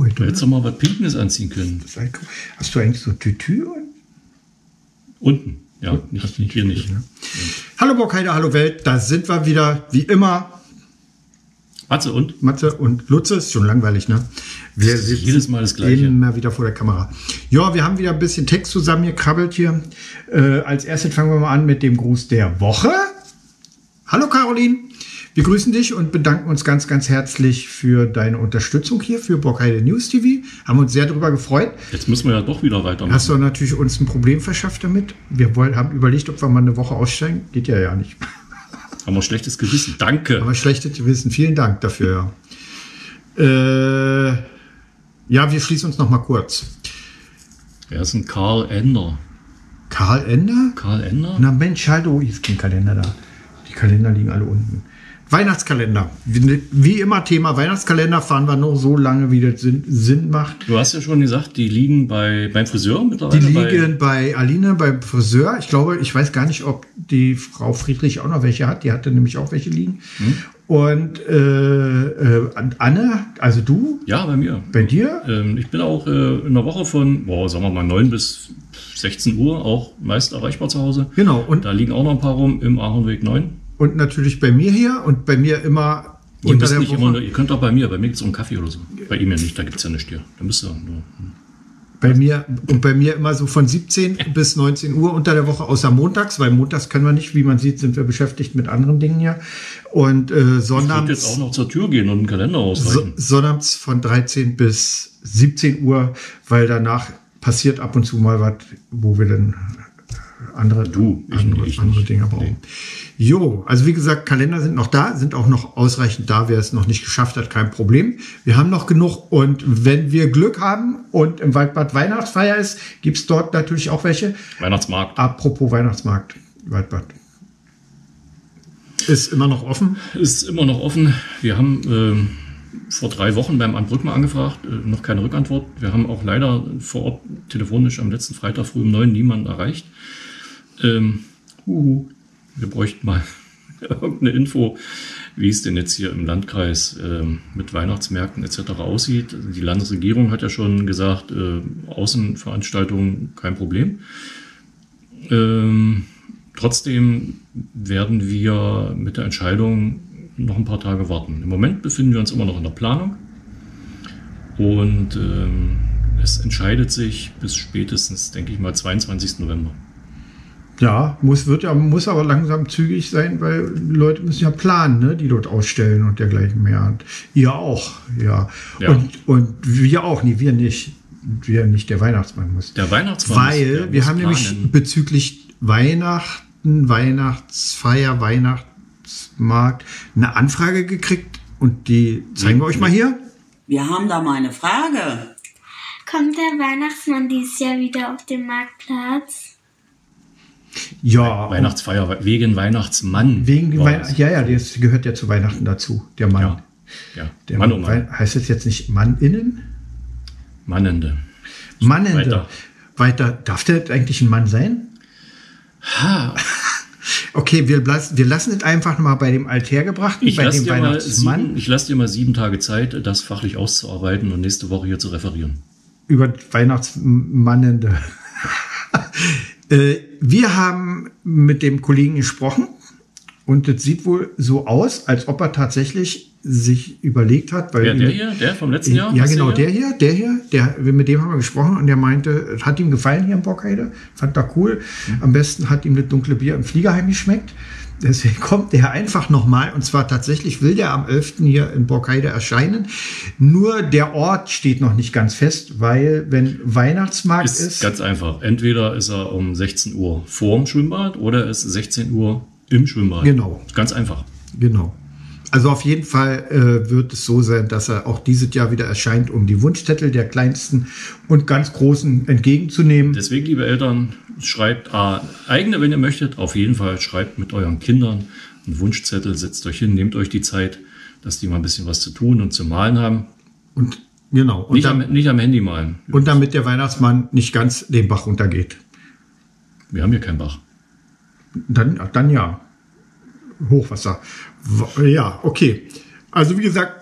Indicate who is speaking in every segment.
Speaker 1: heute.
Speaker 2: Du hättest doch mal was Pinkes anziehen können.
Speaker 1: Hast du eigentlich so Tütü?
Speaker 2: Unten, ja, nicht hier nicht.
Speaker 1: Ne? Hallo Burkheide, hallo Welt, da sind wir wieder, wie immer.
Speaker 2: Matze
Speaker 1: und Lutze, ist schon langweilig, ne? Wir sitzen
Speaker 2: jedes Mal das Gleiche.
Speaker 1: Immer wieder vor der Kamera. Ja, wir haben wieder ein bisschen Text zusammengekrabbelt hier. Als erstes fangen wir mal an mit dem Gruß der Woche. Hallo Caroline, wir grüßen dich und bedanken uns ganz, ganz herzlich für deine Unterstützung hier für Burkheide News TV. Haben uns sehr darüber gefreut.
Speaker 2: Jetzt müssen wir ja doch wieder weitermachen.
Speaker 1: Hast du natürlich uns ein Problem verschafft damit? Haben überlegt, ob wir mal eine Woche aussteigen. Geht ja nicht.
Speaker 2: Haben wir schlechtes Gewissen. Danke.
Speaker 1: Aber schlechtes Gewissen. Vielen Dank dafür. Ja, wir schließen uns noch mal kurz.
Speaker 2: Wer ist ein Karl Ender?
Speaker 1: Karl Ender?
Speaker 2: Karl Ender?
Speaker 1: Na Mensch, hallo, ist kein Kalender da. Die Kalender liegen alle unten. Weihnachtskalender. Wie immer Thema Weihnachtskalender, fahren wir noch so lange, wie das Sinn macht.
Speaker 2: Du hast ja schon gesagt, die liegen beim Friseur mittlerweile.
Speaker 1: Die liegen bei Aline beim Friseur. Ich weiß gar nicht, ob die Frau Friedrich auch noch welche hat. Die hatte nämlich auch welche liegen. Und Anne, also du?
Speaker 2: Ja, bei mir.
Speaker 1: Bei dir?
Speaker 2: Ich bin auch in der Woche von, sagen wir mal 9 bis 16 Uhr auch meist erreichbar zu Hause.
Speaker 1: Genau. Und
Speaker 2: da liegen auch noch ein paar rum im Ahornweg 9.
Speaker 1: Und natürlich bei mir hier und bei mir immer
Speaker 2: ihr unter der Woche. Ihr könnt auch bei mir gibt es auch einen Kaffee oder so. Bei ihm ja nicht, da gibt es ja nichts hier. Da müsst ihr nur.
Speaker 1: Bei mir immer so von 17 bis 19 Uhr unter der Woche, außer montags, weil montags können wir nicht, wie man sieht, sind wir beschäftigt mit anderen Dingen hier. Und sonnabends.
Speaker 2: Ich jetzt auch noch zur Tür gehen und einen Kalender ausreichen.
Speaker 1: Sonnabends von 13 bis 17 Uhr, weil danach passiert ab und zu mal was, wo wir dann andere Dinge brauchen. Nee. Jo, also wie gesagt, Kalender sind noch da, sind auch noch ausreichend da. Wer es noch nicht geschafft hat, kein Problem. Wir haben noch genug und wenn wir Glück haben und im Waldbad Weihnachtsfeier ist, gibt es dort natürlich auch welche.
Speaker 2: Weihnachtsmarkt.
Speaker 1: Apropos Weihnachtsmarkt, Waldbad. Ist immer noch offen?
Speaker 2: Ist immer noch offen. Wir haben vor 3 Wochen beim Amt Brück mal angefragt, noch keine Rückantwort. Wir haben auch leider vor Ort telefonisch am letzten Freitag früh um 9 niemanden erreicht. Wir bräuchten mal irgendeine Info, wie es denn jetzt hier im Landkreis mit Weihnachtsmärkten etc. aussieht. Die Landesregierung hat ja schon gesagt, Außenveranstaltungen kein Problem. Trotzdem werden wir mit der Entscheidung noch ein paar Tage warten. Im Moment befinden wir uns immer noch in der Planung und es entscheidet sich bis spätestens, denke ich mal, 22. November.
Speaker 1: Ja, muss aber langsam zügig sein, weil Leute müssen ja planen, ne, die dort ausstellen und dergleichen mehr. Und ihr auch, ja. Und wir auch, wir nicht. Wir nicht, der Weihnachtsmann muss.
Speaker 2: Der Weihnachtsmann
Speaker 1: weil wir haben nämlich bezüglich Weihnachten, Weihnachtsfeier, Weihnachtsmarkt eine Anfrage gekriegt und die zeigen wir euch mal hier.
Speaker 3: Wir haben da mal eine Frage.
Speaker 4: Kommt der Weihnachtsmann dieses Jahr wieder auf den Marktplatz?
Speaker 1: Ja.
Speaker 2: Weihnachtsfeier, wegen Weihnachtsmann.
Speaker 1: Das gehört ja zu Weihnachten dazu, der Mann.
Speaker 2: Ja.
Speaker 1: Der Mann. Heißt das jetzt nicht Manninnen?
Speaker 2: Mannende.
Speaker 1: Weiter. Darf der eigentlich ein Mann sein? Okay, wir lassen es einfach mal bei dem Althergebrachten, bei dem Weihnachtsmann.
Speaker 2: Ich lasse dir mal 7 Tage Zeit, das fachlich auszuarbeiten und nächste Woche hier zu referieren.
Speaker 1: Über Weihnachtsmannende. Wir haben mit dem Kollegen gesprochen und es sieht wohl so aus, als ob er tatsächlich sich überlegt hat. Weil
Speaker 2: der vom letzten Jahr?
Speaker 1: Ja, genau, der hier, mit dem haben wir gesprochen und der meinte, es hat ihm gefallen hier in Borkheide, fand er cool. Am besten hat ihm das dunkle Bier im Fliegerheim geschmeckt. Deswegen kommt der einfach nochmal und zwar tatsächlich will der am 11. hier in Borkheide erscheinen. Nur der Ort steht noch nicht ganz fest, weil wenn Weihnachtsmarkt ist...
Speaker 2: Ganz einfach. Entweder ist er um 16 Uhr vor dem Schwimmbad oder ist 16 Uhr im Schwimmbad.
Speaker 1: Genau.
Speaker 2: Ganz einfach.
Speaker 1: Genau. Also auf jeden Fall wird es so sein, dass er auch dieses Jahr wieder erscheint, um die Wunschzettel der Kleinsten und ganz Großen entgegenzunehmen.
Speaker 2: Deswegen, liebe Eltern, schreibt eigene, wenn ihr möchtet. Auf jeden Fall schreibt mit euren Kindern einen Wunschzettel, setzt euch hin, nehmt euch die Zeit, dass die mal ein bisschen was zu tun und zu malen haben.
Speaker 1: Und genau. Und
Speaker 2: nicht am Handy malen.
Speaker 1: Und damit der Weihnachtsmann nicht ganz den Bach runtergeht.
Speaker 2: Wir haben hier keinen Bach.
Speaker 1: Dann ja. Hochwasser. Ja, okay. Also wie gesagt,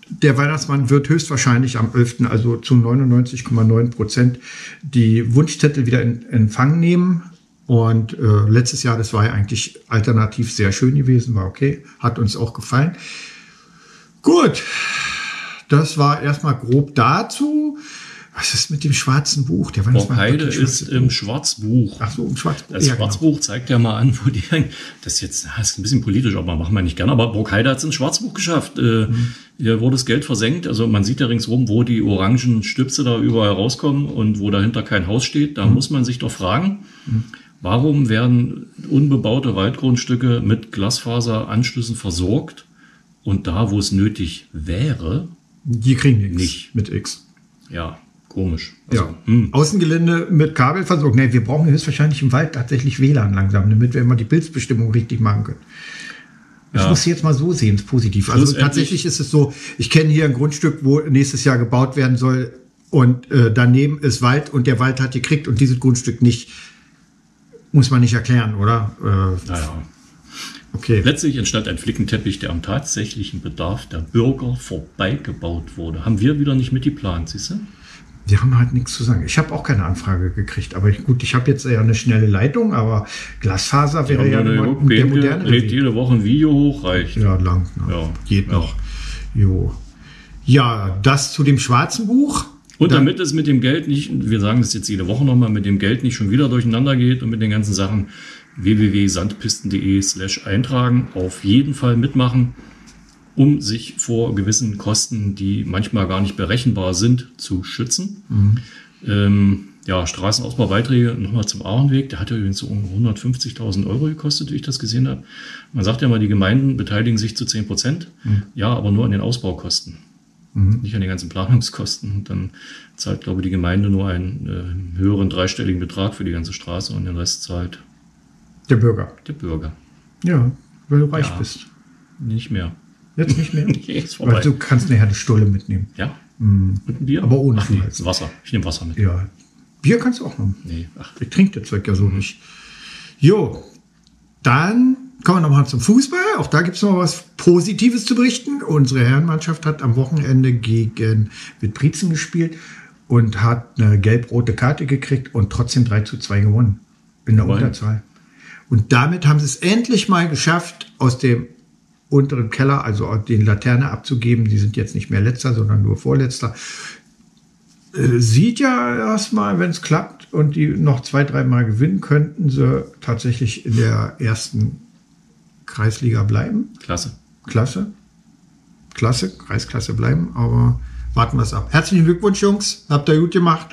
Speaker 1: der Weihnachtsmann wird höchstwahrscheinlich am 11., also zu 99,9%, die Wunschzettel wieder in Empfang nehmen. Und letztes Jahr, das war ja eigentlich alternativ sehr schön gewesen, war okay, hat uns auch gefallen. Gut, das war erstmal grob dazu. Was ist mit dem schwarzen Buch? Der
Speaker 2: Borkheide ist im Schwarzbuch.
Speaker 1: Ach so, im Schwarzbuch.
Speaker 2: Das Schwarzbuch zeigt ja mal an, wo die hängen. Das ist ein bisschen politisch, aber machen wir nicht gerne. Aber Borkheide hat es ins Schwarzbuch geschafft. Hier wurde das Geld versenkt. Also man sieht ja ringsrum, wo die orangen Stüpse da überall rauskommen und wo dahinter kein Haus steht. Da muss man sich doch fragen, warum werden unbebaute Waldgrundstücke mit Glasfaseranschlüssen versorgt und da, wo es nötig wäre,
Speaker 1: die kriegen nichts nicht mit X.
Speaker 2: Ja. Komisch. Also,
Speaker 1: Außengelände mit Kabel versorgt. Nee, wir brauchen höchstwahrscheinlich im Wald tatsächlich WLAN langsam, damit wir immer die Pilzbestimmung richtig machen können. Ich muss jetzt mal so sehen, ist positiv. Also tatsächlich ist es so, ich kenne hier ein Grundstück, wo nächstes Jahr gebaut werden soll und daneben ist Wald und der Wald hat gekriegt und dieses Grundstück nicht. Muss man nicht erklären, oder?
Speaker 2: Naja.
Speaker 1: Okay.
Speaker 2: Letztlich entstand ein Flickenteppich, der am tatsächlichen Bedarf der Bürger vorbeigebaut wurde. Haben wir wieder nicht mitgeplant, siehst du?
Speaker 1: Die haben halt nichts zu sagen. Ich habe auch keine Anfrage gekriegt. Aber ich habe jetzt ja eine schnelle Leitung, aber Glasfaser wäre ja der moderne.
Speaker 2: Lädt jede Woche ein Video hoch, reicht.
Speaker 1: Ja, lang. Ne?
Speaker 2: Ja.
Speaker 1: Geht noch. Jo. Ja, das zu dem schwarzen Buch.
Speaker 2: Und damit es mit dem Geld nicht, wir sagen das jetzt jede Woche nochmal, mit dem Geld nicht schon wieder durcheinander geht und mit den ganzen Sachen, www.sandpisten.de/eintragen, auf jeden Fall mitmachen, um sich vor gewissen Kosten, die manchmal gar nicht berechenbar sind, zu schützen. Straßenausbaubeiträge nochmal zum Ahrenweg, der hat ja übrigens so 150.000 Euro gekostet, wie ich das gesehen habe. Man sagt ja mal, die Gemeinden beteiligen sich zu 10%, ja, aber nur an den Ausbaukosten, nicht an den ganzen Planungskosten. Und dann zahlt, glaube ich, die Gemeinde nur einen höheren dreistelligen Betrag für die ganze Straße und den Rest zahlt
Speaker 1: der Bürger.
Speaker 2: Der Bürger.
Speaker 1: Ja, weil du reich bist.
Speaker 2: Nicht mehr.
Speaker 1: Jetzt nicht mehr?
Speaker 2: Jetzt vorbei.
Speaker 1: Weil du kannst nachher eine Stulle mitnehmen.
Speaker 2: Ja. Und ein Bier?
Speaker 1: Aber ohne
Speaker 2: Schmalz. Wasser. Ich nehme Wasser mit.
Speaker 1: Ja. Bier kannst du auch noch.
Speaker 2: Nee.
Speaker 1: Ich trinke das Zeug ja so nicht. Jo. Dann kommen wir nochmal zum Fußball. Auch da gibt es noch was Positives zu berichten. Unsere Herrenmannschaft hat am Wochenende gegen Wittbrietzen gespielt und hat eine gelb-rote Karte gekriegt und trotzdem 3:2 gewonnen. In der Unterzahl. Und damit haben sie es endlich mal geschafft, aus dem unteren Keller, also den Laterne abzugeben. Die sind jetzt nicht mehr Letzter, sondern nur Vorletzter. Sieht ja erstmal, wenn es klappt und die noch 2-3 Mal gewinnen, könnten sie tatsächlich in der ersten Kreisliga bleiben. Kreisklasse bleiben, aber warten wir es ab. Herzlichen Glückwunsch, Jungs. Habt ihr gut gemacht.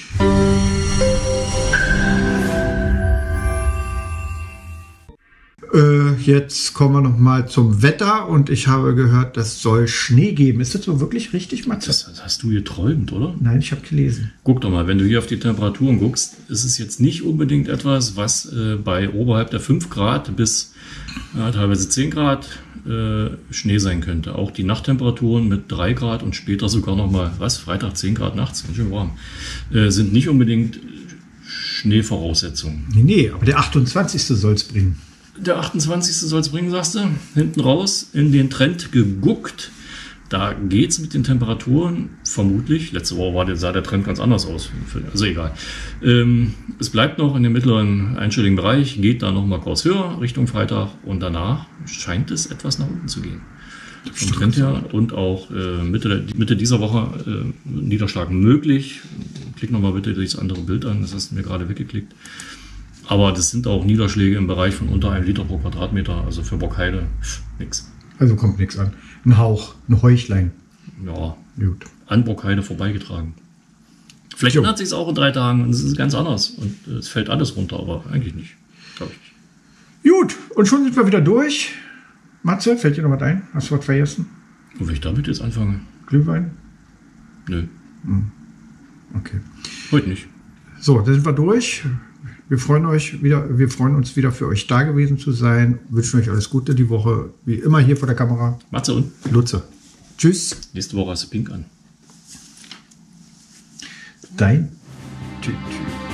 Speaker 1: Jetzt kommen wir noch mal zum Wetter und ich habe gehört, das soll Schnee geben. Ist das so wirklich richtig, Matze?
Speaker 2: Das hast du geträumt, oder?
Speaker 1: Nein, ich habe gelesen.
Speaker 2: Guck doch mal, wenn du hier auf die Temperaturen guckst, ist es jetzt nicht unbedingt etwas, was bei oberhalb der 5 Grad bis teilweise 10 Grad Schnee sein könnte. Auch die Nachttemperaturen mit 3 Grad und später sogar noch mal, Freitag 10 Grad nachts, ganz schön warm, sind nicht unbedingt Schneevoraussetzungen.
Speaker 1: Nee, aber der 28. soll es bringen.
Speaker 2: Der 28. soll es bringen, sagst du. Hinten raus in den Trend geguckt. Da geht es mit den Temperaturen vermutlich. Letzte Woche sah der Trend ganz anders aus. Also egal. Es bleibt noch in dem mittleren einstelligen Bereich, geht da noch mal kurz höher Richtung Freitag und danach scheint es etwas nach unten zu gehen. Vom Trend her und auch Mitte dieser Woche Niederschlag möglich. Klick noch mal bitte das andere Bild an, das hast du mir gerade weggeklickt. Aber das sind auch Niederschläge im Bereich von unter 1 Liter pro Quadratmeter. Also für Borkheide nix.
Speaker 1: Also kommt nichts an. Ein Hauch, ein Heuchlein.
Speaker 2: Ja,
Speaker 1: gut.
Speaker 2: An Borkheide vorbeigetragen. Vielleicht ändert sich es auch in 3 Tagen und es ist ganz anders. Und es fällt alles runter, aber eigentlich nicht. Glaube ich nicht.
Speaker 1: Gut, und schon sind wir wieder durch. Matze, fällt dir noch was ein? Hast du was vergessen?
Speaker 2: Und wenn ich damit jetzt anfange?
Speaker 1: Glühwein?
Speaker 2: Nö.
Speaker 1: Okay.
Speaker 2: Heute nicht.
Speaker 1: So, dann sind wir durch. Wir freuen uns wieder für euch da gewesen zu sein. Wünschen euch alles Gute die Woche. Wie immer hier vor der Kamera.
Speaker 2: Matze und
Speaker 1: Lutze. Tschüss.
Speaker 2: Nächste Woche hast du pink an.
Speaker 1: Dein Tschüss.